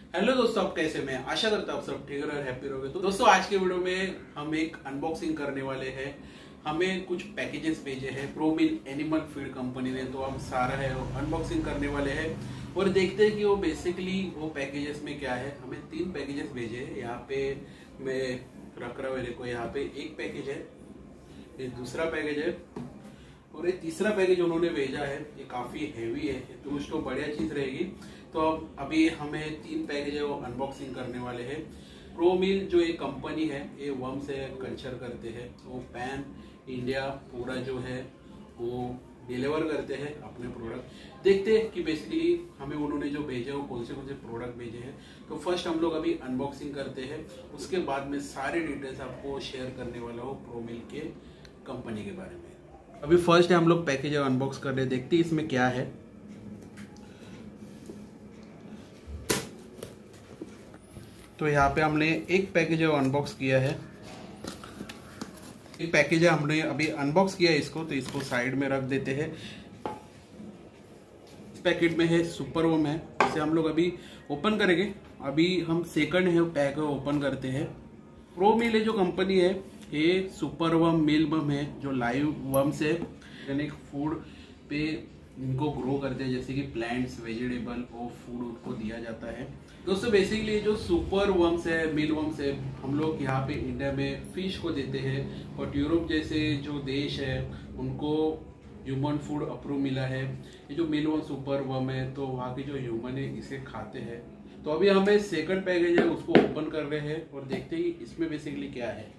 Hello दोस्तों, आप कैसे? मैं आशा करता हूँ आप सब ठीक रहे, हैप्पी रहोगे। तो दोस्तों, आज के वीडियो में हम एक अनबॉक्सिंग करने वाले हैं। हमें कुछ पैकेजेस भेजे हैं प्रोमिल एनिमल फीड कंपनी ने, तो हम सारा है अनबॉक्सिंग करने वाले हैं और देखते हैं कि वो बेसिकली वो पैकेजेस में क्या है। हमें 3 पैकेजेस भेजे हैं। यहाँ पे मैं रख रहा हूँ, देखो यहाँ पे एक पैकेज है, ये दूसरा पैकेज है और ये तीसरा पैकेज उन्होंने भेजा है। ये काफी हैवी है, तो उसको बढ़िया चीज रहेगी। तो अब अभी हमें 3 पैकेज है वो अनबॉक्सिंग करने वाले हैं। प्रोमिल जो एक कंपनी है, ये वर्म से कल्चर करते हैं, वो पैन इंडिया पूरा जो है वो डिलीवर करते हैं अपने प्रोडक्ट। देखते हैं कि बेसिकली हमें उन्होंने जो भेजे वो कौन से प्रोडक्ट भेजे हैं। तो फर्स्ट हम लोग अभी अनबॉक्सिंग करते हैं, उसके बाद में सारे डिटेल्स आपको शेयर करने वाला हूँ प्रोमिल के कंपनी के बारे में। अभी फर्स्ट हम लोग पैकेज अनबॉक्स कर रहे हैं, देखते हैं इसमें क्या है। तो यहाँ पे हमने एक पैकेज अनबॉक्स किया है, एक पैकेज है हमने अभी अनबॉक्स किया है इसको, तो इसको साइड में रख देते हैं। इस पैकेट में है सुपर वर्म है, इसे हम लोग अभी ओपन करेंगे। अभी हम सेकंड है पैक ओपन करते हैं। प्रोमिल जो कंपनी है, ये सुपर वर्म मिल वर्म है, जो लाइव वर्म्स है ऑर्गेनिक फूड पे इनको ग्रो करते हैं, जैसे कि प्लांट्स वेजिटेबल और फूड उनको दिया जाता है। दोस्तों बेसिकली जो सुपर वर्म्स है, मिल वर्म्स है, हम लोग यहाँ पे इंडिया में फिश को देते हैं और यूरोप जैसे जो देश है उनको ह्यूमन फूड अप्रूव मिला है। ये जो मिल वर्म सुपर वर्म है, तो वहाँ की जो ह्यूमन है इसे खाते हैं। तो अभी हमें सेकंड पैकेज है उसको ओपन कर रहे हैं और देखते हैं कि इसमें बेसिकली क्या है।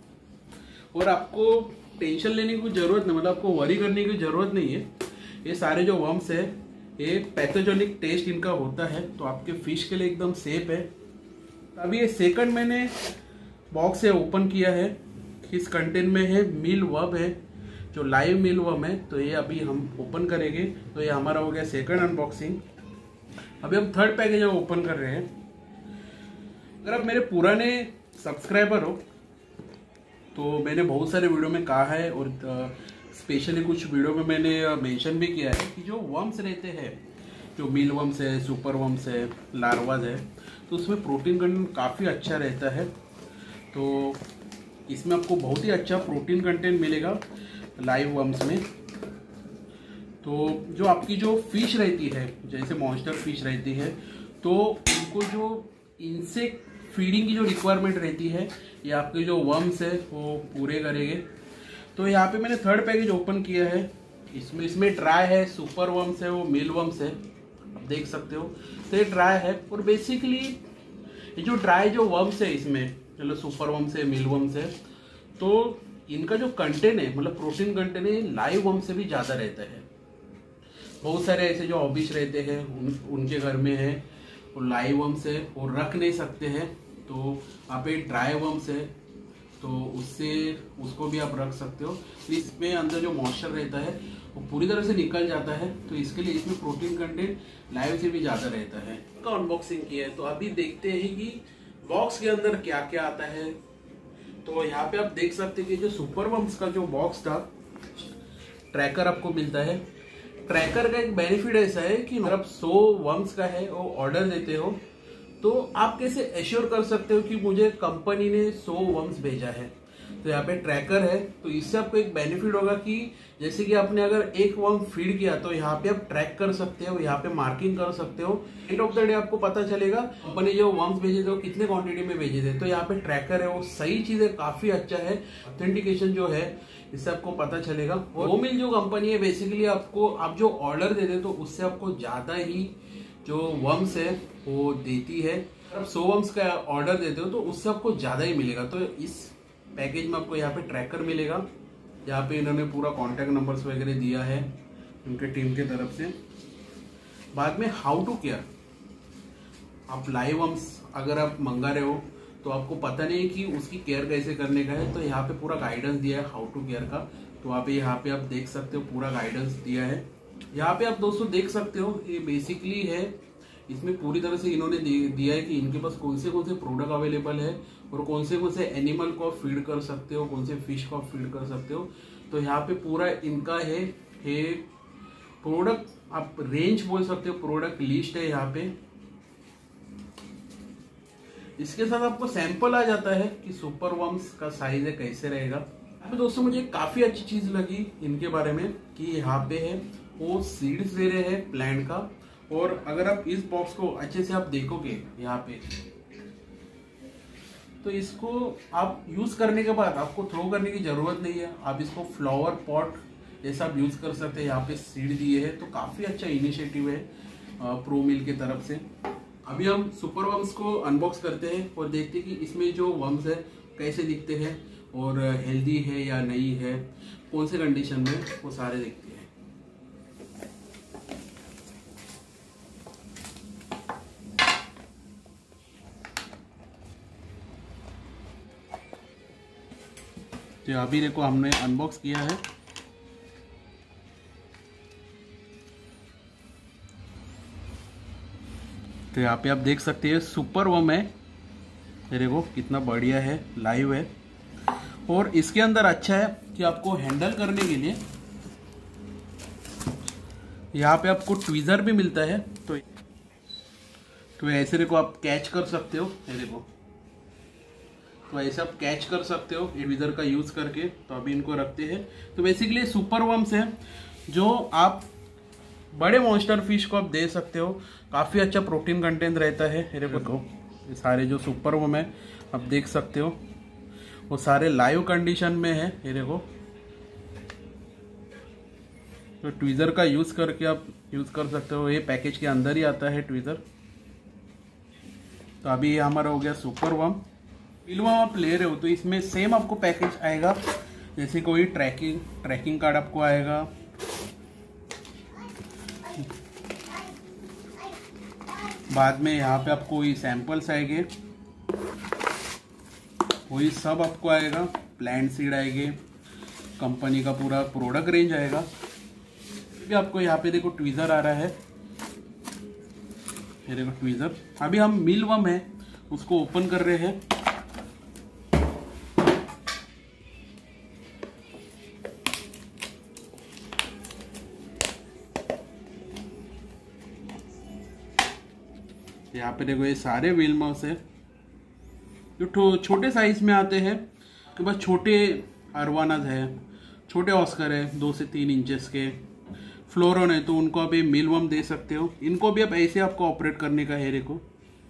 और आपको टेंशन लेने की जरूरत नहीं, मतलब आपको वरी करने की जरूरत नहीं है। ये सारे जो वर्म्स है ये पैथोजेनिक टेस्ट इनका होता है, तो आपके फिश के लिए एकदम सेफ है। अभी ये सेकंड मैंने बॉक्स है ओपन किया है। इस कंटेंट में है मिल वर्म है, जो लाइव मिल वर्म है, तो ये अभी हम ओपन करेंगे। तो ये हमारा हो गया सेकंड अनबॉक्सिंग। अभी हम थर्ड पैकेज ओपन कर रहे हैं। अगर आप मेरे पुराने सब्सक्राइबर हो तो मैंने बहुत सारे वीडियो में कहा है और स्पेशली कुछ वीडियो में मैंने मेंशन भी किया है कि जो वर्म्स रहते हैं, जो मिल वर्म्स है, सुपर वर्म्स है, लार्वाज है, तो उसमें प्रोटीन कंटेंट काफ़ी अच्छा रहता है। तो इसमें आपको बहुत ही अच्छा प्रोटीन कंटेंट मिलेगा लाइव वर्म्स में। तो जो आपकी जो फिश रहती है, जैसे मॉन्स्टर फिश रहती है, तो उनको जो इंसेक्ट फीडिंग की जो रिक्वायरमेंट रहती है, ये आपके जो वर्म्स है वो पूरे करेंगे। तो यहाँ पे मैंने थर्ड पैकेज ओपन किया है। इसमें ड्राई है, सुपर वर्म्स है, वो मिल वर्म्स है, आप देख सकते हो। तो ये ड्राई है और बेसिकली ये जो ड्राई जो वर्म्स है इसमें, चलो सुपर वर्म्स है, मिल वर्म्स है, तो इनका जो कंटेंट है, मतलब प्रोटीन कंटेंट है, लाइव वर्म्स से भी ज़्यादा रहता है। बहुत सारे ऐसे जो हॉबीज रहते हैं उनके घर में है और लाइव वर्म्स है वो रख नहीं सकते हैं, तो आप ये ड्राई वर्म्स है तो उसको भी आप रख सकते हो। तो इसमें अंदर जो मॉइस्चर रहता है वो पूरी तरह से निकल जाता है, तो इसके लिए इसमें प्रोटीन कंटेंट लाइव से भी ज़्यादा रहता है। तो अनबॉक्सिंग किया है, तो अभी देखते हैं कि बॉक्स के अंदर क्या क्या आता है। तो यहाँ पे आप देख सकते हैं कि जो सुपर वर्म्स का जो बॉक्स था, ट्रैकर आपको मिलता है। ट्रैकर का एक बेनिफिट ऐसा है कि अगर आप 100 वर्म्स का है वो ऑर्डर देते हो, तो आप कैसे एश्योर कर सकते हो कि मुझे कंपनी ने 100 वर्म्स भेजा है। तो यहाँ पे ट्रैकर है, तो इससे आपको एक बेनिफिट होगा कि जैसे कि आपने अगर एक वर्म फीड किया तो यहाँ पे आप ट्रैक कर सकते हो, यहाँ पे मार्किंग कर सकते हो। एंड ऑफ द डे आपको पता चलेगा कंपनी जो वर्म्स भेजे थे वो कितने क्वांटिटी में भेजे थे। तो यहाँ पे ट्रैकर है, वो सही चीज है, काफी अच्छा है। ऑथेंटिकेशन जो है इससे आपको पता चलेगा। प्रोमिल जो कंपनी है बेसिकली आपको, आप जो ऑर्डर देते तो उससे आपको ज्यादा ही जो वर्म्स है वो देती है। आप 100 वर्म्स का ऑर्डर देते हो तो उससे आपको ज़्यादा ही मिलेगा। तो इस पैकेज में आपको यहाँ पे ट्रैकर मिलेगा, यहाँ पे इन्होंने पूरा कॉन्टैक्ट नंबर्स वगैरह दिया है उनके टीम के तरफ से। बाद में हाउ टू केयर, आप लाइव वर्म्स अगर आप मंगा रहे हो तो आपको पता नहीं कि उसकी केयर कैसे करने का है, तो यहाँ पे पूरा गाइडेंस दिया है हाउ टू केयर का। तो यहाँ पे आप देख सकते हो पूरा गाइडेंस दिया है। यहाँ पे आप दोस्तों देख सकते हो, ये बेसिकली है, इसमें पूरी तरह से इन्होंने दिया है कि इनके पास कौन से प्रोडक्ट अवेलेबल है और कौन से एनिमल को आप फीड कर सकते हो, कौन से फिश को आप फीड कर सकते हो। तो यहाँ पे पूरा इनका है प्रोडक्ट, आप रेंज बोल सकते हो, प्रोडक्ट लिस्ट है यहाँ पे। इसके साथ आपको सैंपल आ जाता है कि सुपर वर्म्स का साइज है कैसे रहेगा। तो दोस्तों मुझे काफी अच्छी चीज लगी इनके बारे में कि यहाँ पे है वो सीड्स दे रहे हैं प्लांट का। और अगर आप इस बॉक्स को अच्छे से आप देखोगे यहाँ पे, तो इसको आप यूज करने के बाद आपको थ्रो करने की जरूरत नहीं है। आप इसको फ्लावर पॉट जैसा आप यूज कर सकते हैं। यहाँ पे सीड दिए है, तो काफी अच्छा इनिशिएटिव है प्रो मिल की तरफ से। अभी हम सुपर वर्म्स को अनबॉक्स करते हैं और देखते हैं कि इसमें जो वर्म्स है कैसे दिखते हैं और हेल्दी है या नहीं है, कौन से कंडीशन में, वो सारे देखते हैं। तो अभी देखो हमने अनबॉक्स किया है। तो यहाँ पे आप देख सकते हैं सुपर वर्म है, ये देखो कितना बढ़िया है, लाइव है। और इसके अंदर अच्छा है कि आपको हैंडल करने के लिए यहाँ पे आपको ट्वीजर भी मिलता है। तो ऐसे देखो आप कैच कर सकते हो, ये देखो, तो ऐसे आप कैच कर सकते हो ट्वीजर का यूज करके। तो अभी इनको रखते हैं। तो बेसिकली सुपर वर्म्स है जो आप बड़े मॉन्स्टर फिश को आप दे सकते हो। काफी अच्छा प्रोटीन कंटेंट रहता है। ये देखो ये सारे जो सुपर वर्म है आप देख सकते हो, वो सारे लाइव कंडीशन में है। ये देखो, तो ट्वीजर का यूज करके आप यूज कर सकते हो। ये पैकेज के अंदर ही आता है ट्वीजर। तो अभी ये हमारा हो गया सुपर वर्म। मिलवर्म आप ले रहे हो तो इसमें सेम आपको पैकेज आएगा, जैसे कोई ट्रैकिंग कार्ड आपको आएगा। बाद में यहाँ पे आपको ये सैंपल्स आएंगे, वही सब आपको आएगा। प्लांट सीड आएंगे, कंपनी का पूरा प्रोडक्ट रेंज आएगा। भी आपको यहाँ पे देखो ट्वीजर आ रहा है, ये देखो ट्वीजर। अभी हम मिलवर्म है उसको ओपन कर रहे हैं। यहाँ पे देखो ये सारे मिलवर्म्स है जो छोटे साइज में आते हैं। के बाद छोटे अरवानाज है, छोटे ऑस्कर है 2 से 3 इंचेस के। फ्लोरन है तो उनको आप ये मिलवर्म दे सकते हो। इनको भी आप ऐसे आपको ऑपरेट करने का है। देखो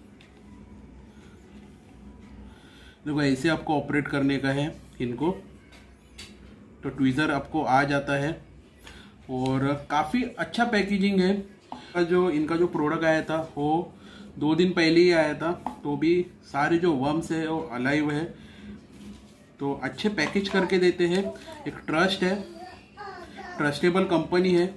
ऐसे आपको ऑपरेट करने का है इनको। तो ट्वीजर आपको आ जाता है और काफ़ी अच्छा पैकेजिंग है। जो इनका जो प्रोडक्ट आया था वो 2 दिन पहले ही आया था, तो भी सारे जो वर्म्स है वो अलाइव है। तो अच्छे पैकेज करके देते हैं। एक ट्रस्ट है, ट्रस्टेबल कंपनी है।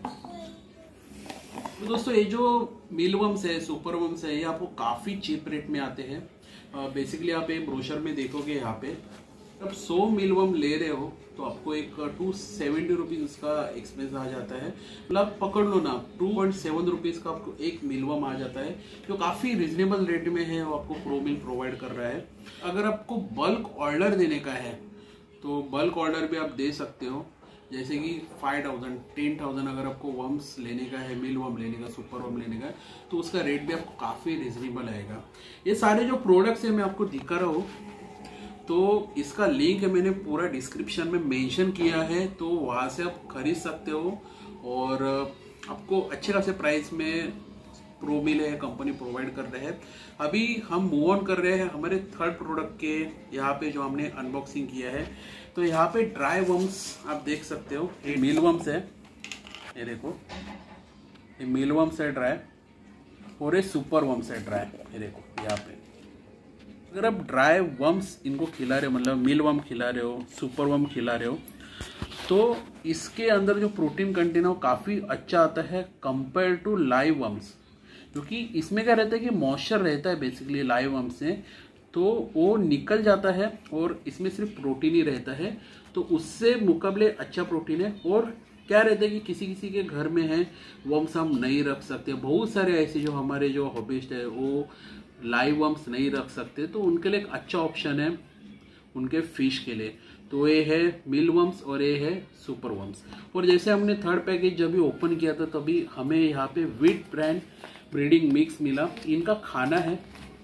तो दोस्तों ये जो मिलवर्म्स है, सुपर वर्म्स है, ये आपको काफ़ी चीप रेट में आते हैं। बेसिकली आप एक ब्रोशर में देखोगे यहाँ पे जब 100 मिलवर्म ले रहे हो तो आपको एक 270 रुपीज़ उसका एक्सपेंस आ जाता है। मतलब पकड़ लो ना 2.7 रुपीज़ का आपको एक मिलवर्म आ जाता है, जो काफ़ी रिजनेबल रेट में है। वो आपको प्रो मिल प्रोवाइड कर रहा है। अगर आपको बल्क ऑर्डर देने का है तो बल्क ऑर्डर भी आप दे सकते हो, जैसे कि 5000 10,000 अगर आपको वर्म्स लेने का है, मिलवर्म लेने का, सुपर वर्म लेने का है, तो उसका रेट भी आपको काफ़ी रिजनेबल आएगा। ये सारे जो प्रोडक्ट्स है मैं आपको दिखा रहा हूँ, तो इसका लिंक मैंने पूरा डिस्क्रिप्शन में मेंशन किया है, तो वहाँ से आप खरीद सकते हो और आपको अच्छे खासे प्राइस में प्रो मिल है कंपनी प्रोवाइड कर रहे हैं। अभी हम मूव ऑन कर रहे हैं हमारे थर्ड प्रोडक्ट के यहाँ पे जो हमने अनबॉक्सिंग किया है। तो यहाँ पे ड्राई वर्म्स आप देख सकते हो, ये मिलवर्म्स है, ये देखो ये मिलवर्म्स है ड्राई और ये सुपर वर्म्स है ड्राई। ये देखो यहाँ पे अगर आप ड्राई वर्म्स इनको खिला रहे हो, मतलब मिलवर्म खिला रहे हो, सुपर वर्म खिला रहे हो, तो इसके अंदर जो प्रोटीन कंटेंट है वो काफ़ी अच्छा आता है कंपेयर टू लाइव वर्म्स। क्योंकि इसमें क्या रहता है कि मॉइस्चर रहता है बेसिकली लाइव वर्म्स से, तो वो निकल जाता है और इसमें सिर्फ प्रोटीन ही रहता है। तो उससे मुकाबले अच्छा प्रोटीन है। और क्या रहता है कि किसी किसी के घर में है वर्म्स हम नहीं रख सकते, बहुत सारे ऐसे जो हमारे जो हॉबिस्ट है वो लाइव वर्म्स नहीं रख सकते, तो उनके लिए एक अच्छा ऑप्शन है उनके फिश के लिए। तो ये है मिलवर्म्स और ये है सुपर वर्म्स। और जैसे हमने थर्ड पैकेज जब भी ओपन किया था तभी हमें यहाँ पे व्हीट ब्रांड ब्रीडिंग मिक्स मिला। इनका खाना है,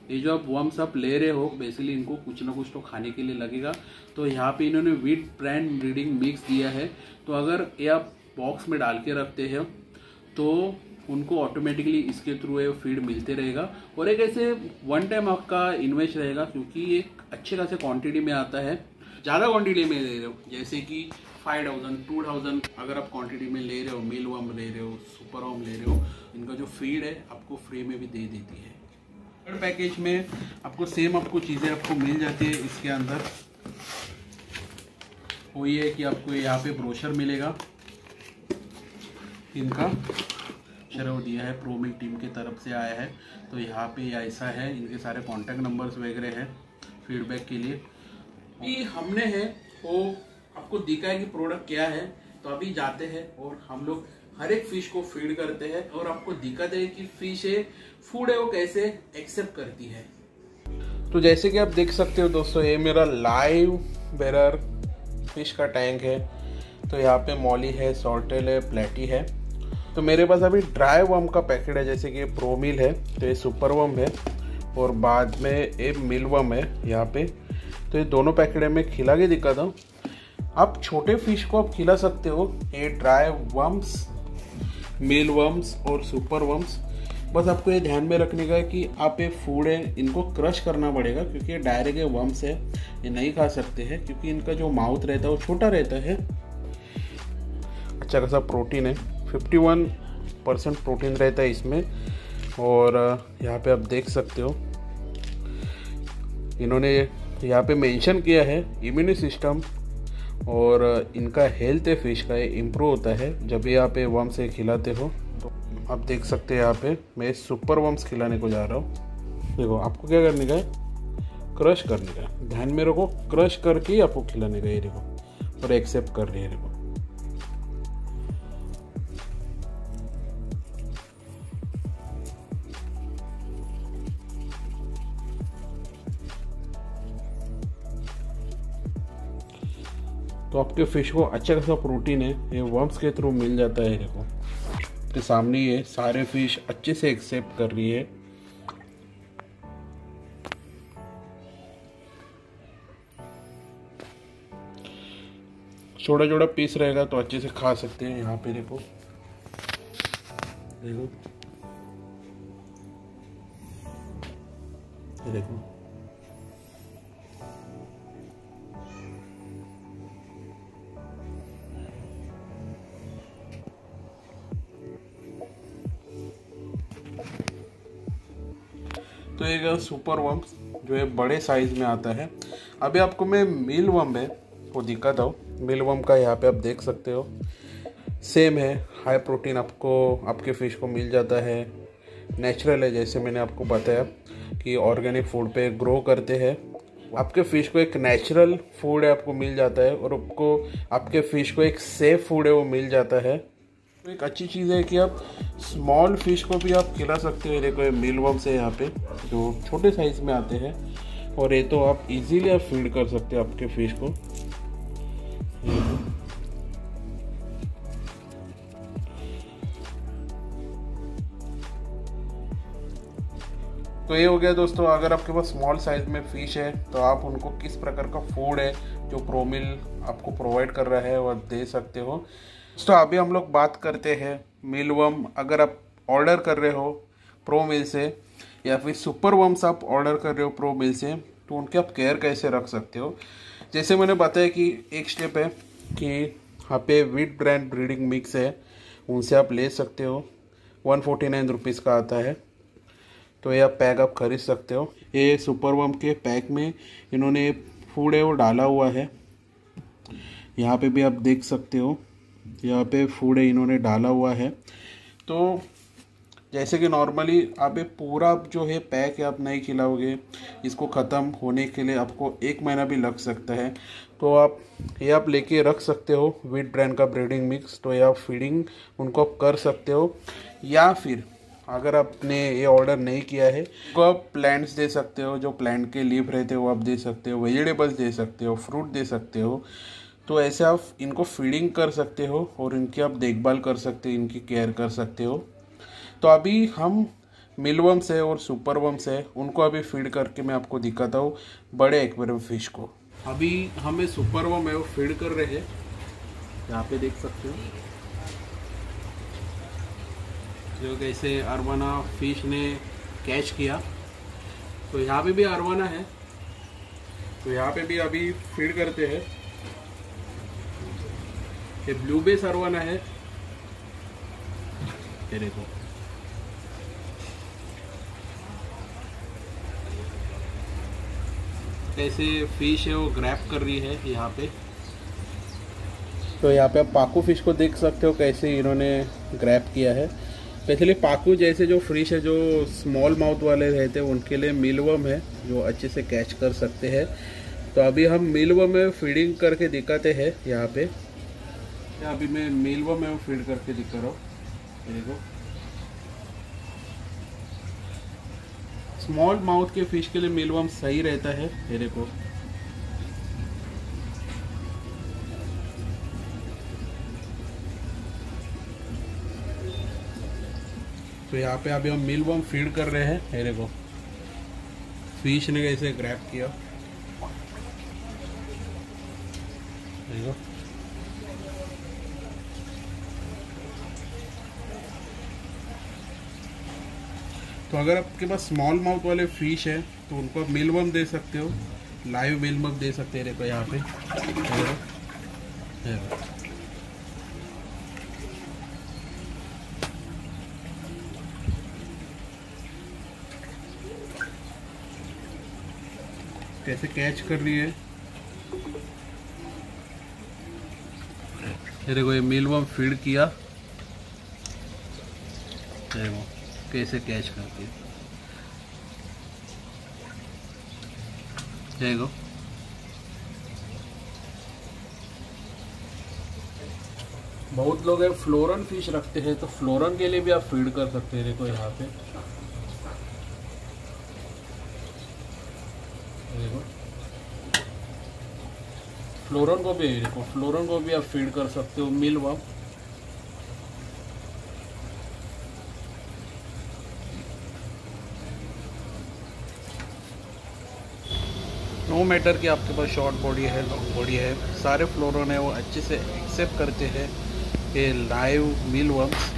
ये जो आप वर्म्स आप ले रहे हो बेसिकली इनको कुछ ना कुछ तो खाने के लिए लगेगा। तो यहाँ पे इन्होंने वीट ब्रांड ब्रीडिंग मिक्स दिया है। तो अगर ये आप बॉक्स में डाल के रखते हैं तो उनको ऑटोमेटिकली इसके थ्रू ये फीड मिलते रहेगा। और एक ऐसे वन टाइम आपका इन्वेस्ट रहेगा, क्योंकि ये अच्छे खासे क्वांटिटी में आता है। ज़्यादा क्वांटिटी में ले रहे हो जैसे कि 5000 2000 अगर आप क्वांटिटी में ले रहे हो, मील वर्म ले रहे हो, सुपर वर्म ले रहे हो, इनका जो फीड है आपको फ्री में भी दे देती है। थर्ड पैकेज में आपको सेम आपको चीज़ें आपको मिल जाती है। इसके अंदर वो ये है कि आपको यहाँ पे ब्रोशर मिलेगा, इनका शरव दिया है, प्रो मिल्क टीम की तरफ से आया है। तो यहाँ पे ऐसा है, इनके सारे कॉन्टैक्ट नंबर्स वगैरह है फीडबैक के लिए। अभी हमने है वो आपको दिखा है कि प्रोडक्ट क्या है। तो अभी जाते हैं और हम लोग हर एक फिश को फीड करते हैं और आपको दिखाते हैं कि फिश है फूड है वो कैसे एक्सेप्ट करती है। तो जैसे कि आप देख सकते हो दोस्तों, ये मेरा लाइव बेरर फिश का टैंक है। तो यहाँ पे मॉली है, सॉल्टेल है, प्लेटी है। तो मेरे पास अभी ड्राई वर्म का पैकेट है, जैसे कि ये प्रो मिल है, तो ये सुपर वर्म है और बाद में ये मिल वर्म है यहाँ पे। तो ये दोनों पैकेट में खिला के दिखाता हूँ। आप छोटे फिश को आप खिला सकते हो, ये ड्राई वर्म्स, मेल वर्म्स और सुपर वर्म्स। बस आपको ये ध्यान में रखने का है कि आप ये फूड है इनको क्रश करना पड़ेगा, क्योंकि ये डायरेक्ट ये वर्म्स है, ये नहीं खा सकते हैं, क्योंकि इनका जो माउथ रहता है वो छोटा रहता है। अच्छा खासा प्रोटीन है, 51% प्रोटीन रहता है इसमें। और यहाँ पे आप देख सकते हो इन्होंने यहाँ पे मेंशन किया है इम्यून सिस्टम और इनका हेल्थ है फिश का इम्प्रूव होता है जब ये यहाँ पे वर्म से खिलाते हो। तो आप देख सकते हैं यहाँ पे मैं सुपर वर्म्स खिलाने को जा रहा हूँ। देखो आपको क्या करने का है, क्रश करने का, ध्यान में रखो, क्रश करके ही आपको खिलाने का। ये देखो और एक्सेप्ट कर रही है, देखो। तो आपके फिश को अच्छा खासा प्रोटीन है, ये वर्म्स के थ्रू मिल जाता है। देखो तो सामने ये सारे फिश अच्छे से एक्सेप्ट कर रही है। छोटा छोटा पीस रहेगा तो अच्छे से खा सकते हैं। यहाँ पे देखो देखो देखो तो एक सुपर वर्म्स जो है बड़े साइज में आता है। अभी आपको मैं मील वर्म है वो दिखाता हूँ। मील वर्म का यहाँ पे आप देख सकते हो, सेम है, हाई प्रोटीन आपको आपके फिश को मिल जाता है, नेचुरल है। जैसे मैंने आपको बताया कि ऑर्गेनिक फूड पे ग्रो करते हैं, आपके फिश को एक नेचुरल फूड है आपको मिल जाता है और आपको आपके फिश को एक सेफ फूड है वो मिल जाता है। तो एक अच्छी चीज़ है कि आप स्मॉल फिश को भी आप खिला सकते हो। देखो ये मील वर्म्स है यहाँ पे जो छोटे साइज में आते हैं और ये तो आप इजीली आप फीड कर सकते हो आपके फिश को। तो ये हो गया दोस्तों, अगर आपके पास स्मॉल साइज में फिश है तो आप उनको किस प्रकार का फूड है जो प्रोमिल आपको प्रोवाइड कर रहा है वह दे सकते हो। तो अभी हम लोग बात करते हैं मील वर्म। अगर आप ऑर्डर कर रहे हो प्रो मिल से या फिर सुपर वर्म्स आप ऑर्डर कर रहे हो प्रो मिल से, तो उनके आप केयर कैसे रख सकते हो। जैसे मैंने बताया कि एक स्टेप है कि यहाँ पे वीट ब्रांड ब्रीडिंग मिक्स है, उनसे आप ले सकते हो। 149 रुपीज़ का आता है, तो ये आप पैक आप खरीद सकते हो। ये सुपर वर्म के पैक में इन्होंने फूड है वो डाला हुआ है, यहाँ पे भी आप देख सकते हो, यहाँ पे फूड है इन्होंने डाला हुआ है। तो जैसे कि नॉर्मली आप ये पूरा जो है पैक है आप नहीं खिलाओगे, इसको ख़त्म होने के लिए आपको 1 महीना भी लग सकता है। तो आप ये आप लेके रख सकते हो वीट ब्रांड का ब्रीडिंग मिक्स। तो ये आप फीडिंग उनको आप कर सकते हो, या फिर अगर आपने ये ऑर्डर नहीं किया है तो आप प्लांट्स दे सकते हो, जो प्लांट के लीफ रहते हो आप दे सकते हो, वेजिटेबल्स दे सकते हो, फ्रूट दे सकते हो। तो ऐसे आप इनको फीडिंग कर सकते हो और इनकी आप देखभाल कर सकते हो, इनकी केयर कर सकते हो। तो अभी हम मिलवर्म्स है और सुपरवर्म्स है, उनको अभी फीड करके मैं आपको दिखाता हूँ बड़े एक्वेरियम फिश को। अभी हमें सुपरवर्म है वो फीड कर रहे हैं, यहाँ पे देख सकते हो जो कैसे अरवाना फिश ने कैच किया। तो यहाँ पे भी अरवाना है, तो यहाँ पे भी अभी फीड करते हैं। ये ब्लू बेस अरवाना है, ये देखो कैसे फिश है वो ग्रैब कर रही है यहाँ पे। तो यहाँ पे आप पाकू फिश को देख सकते हो कैसे इन्होंने ग्रैब किया है। स्पेशली पाकू जैसे जो फिश है जो स्मॉल माउथ वाले रहते हैं उनके लिए मीलवर्म है जो अच्छे से कैच कर सकते हैं। तो अभी हम मीलवर्म में फीडिंग करके दिखाते हैं यहाँ पे। अभी मैं मीलवर्म में फीड करके दिखा रहा हूँ, देखो स्मॉल माउथ के फिश के लिए मीलवर्म सही रहता है, ये देखो। तो यहाँ पे अभी हम मीलवर्म फीड कर रहे हैं, ये देखो फिश ने कैसे ग्रैब किया, देखो। तो अगर आपके पास स्मॉल माउथ वाले फिश है तो उनको आप मीलवर्म दे सकते हो, लाइव मीलवर्म दे सकते हैं। देखो यहाँ पे कैसे कैच कर रही है, ये देखो ये मीलवर्म फीड किया, देखो कैसे कैच करती है, देखो। बहुत लोग है फ्लोरन फिश रखते हैं, तो फ्लोरन के लिए भी आप फीड कर सकते हैं। देखो यहाँ पे देखो फ्लोरन को भी, देखो फ्लोरन को भी आप फीड कर सकते हो मीलवर्म। नो मैटर कि आपके पास शॉर्ट बॉडी है लॉन्ग बॉडी है, सारे फ्लोरन है वो अच्छे से एक्सेप्ट करते हैं ये लाइव मीलवर्म्स।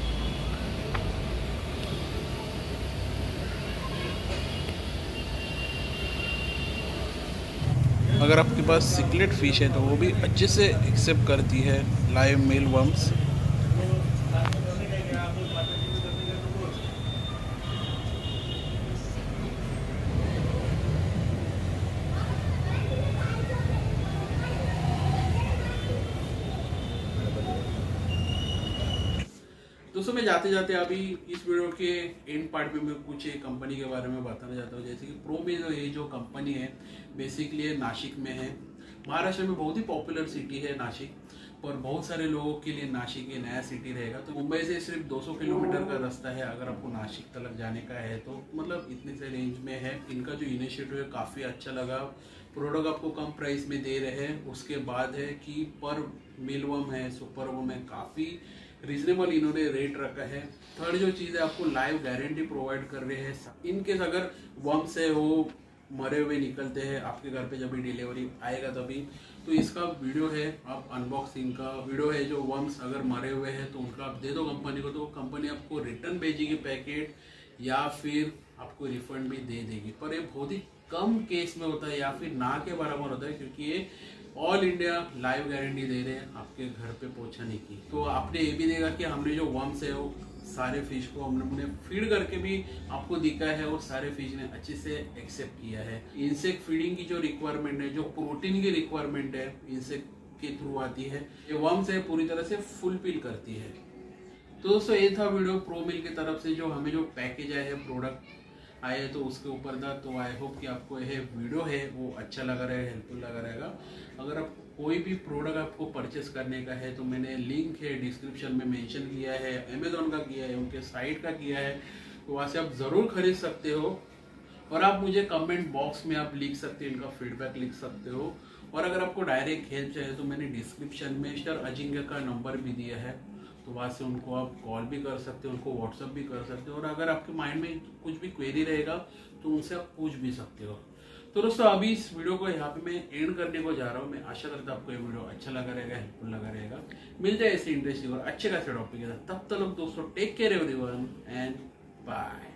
अगर आपके पास सिकलेट फिश है तो वो भी अच्छे से एक्सेप्ट करती है लाइव मीलवर्म्स। दोस्तों मैं जाते जाते अभी इस वीडियो के एंड पार्ट में मैं कुछ एक कंपनी के बारे में बताना चाहता हूँ। जैसे कि प्रोमेल ये जो कंपनी है बेसिकली नासिक में है। महाराष्ट्र में बहुत ही पॉपुलर सिटी है नासिक, पर बहुत सारे लोगों के लिए नासिक ये नया सिटी रहेगा। तो मुंबई से सिर्फ 200 किलोमीटर का रास्ता है अगर आपको नासिक तक जाने का है तो, मतलब इतने से रेंज में है। इनका जो इनिशिएटिव है काफ़ी अच्छा लगा। प्रोडक्ट आपको कम प्राइस में दे रहे हैं। उसके बाद है कि पर मीलवर्म है सुपरवर्म है काफ़ी रीजनेबल इन्होंने रेट रखा है। थर्ड जो चीज़ है आपको लाइव गारंटी प्रोवाइड कर रहे हैं। इनकेस अगर वर्म्स है वो मरे हुए निकलते हैं आपके घर पे जब भी डिलीवरी आएगा तभी, तो इसका वीडियो है, आप अनबॉक्सिंग का वीडियो है। जो वर्म्स अगर मरे हुए हैं तो उनका आप दे दो कंपनी को, तो कंपनी आपको रिटर्न भेजेगी पैकेट या फिर आपको रिफंड भी दे देगी। पर ये बहुत ही कम केस में होता है या फिर ना के बराबर होता है, क्योंकि ये ऑल इंडिया लाइव गारंटी दे रहे हैं आपके घर पे पहुंचाने की। तो आपने ये भी देखा कि हमने जो वर्म्स है वो सारे फिश को हमने फीड करके भी आपको दिखा है और सारे फिश ने अच्छे से एक्सेप्ट किया है। इंसेक्ट फीडिंग की जो रिक्वायरमेंट है, जो प्रोटीन की रिक्वायरमेंट है इंसेक्ट के थ्रू आती है, ये वर्म्स है पूरी तरह से फुलफिल करती है। तो दोस्तों ये था वीडियो प्रोमिल की तरफ से, जो हमें जो पैकेज आया है प्रोडक्ट आए तो उसके ऊपर था। तो आई होप कि आपको यह वीडियो है वो अच्छा लगा रहेगा, हेल्पफुल लगा रहेगा। अगर आप कोई भी प्रोडक्ट आपको परचेस करने का है तो मैंने लिंक है डिस्क्रिप्शन में मेंशन किया है, अमेजोन का किया है, उनके साइट का किया है, तो वहाँ से आप ज़रूर खरीद सकते हो। और आप मुझे कमेंट बॉक्स में आप लिख सकते हो, इनका फीडबैक लिख सकते हो। और अगर आपको डायरेक्ट हेल्प चाहिए तो मैंने डिस्क्रिप्शन में मिस्टर अजिंक्य का नंबर भी दिया है, तो वहाँ से उनको आप कॉल भी कर सकते हो, उनको व्हाट्सअप भी कर सकते हो, और अगर आपके माइंड में कुछ भी क्वेरी रहेगा तो उनसे आप पूछ भी सकते हो। तो दोस्तों अभी इस वीडियो को यहाँ पे मैं एंड करने को जा रहा हूँ। मैं आशा करता हूँ आपको ये वीडियो अच्छा लगा रहेगा, हेल्पफुल लगा रहेगा। मिलते हैं ऐसे इंटरेस्टिंग और अच्छे खासे टॉपिक के साथ। तब तक लोग दोस्तों take care everyone and bye.